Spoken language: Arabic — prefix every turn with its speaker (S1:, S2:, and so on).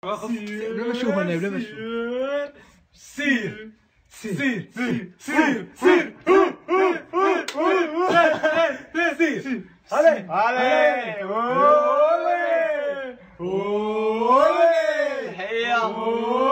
S1: بلا ما نشوف انا بلا ما نشوف.
S2: سير سير سير سير سير سير علي علي. هيا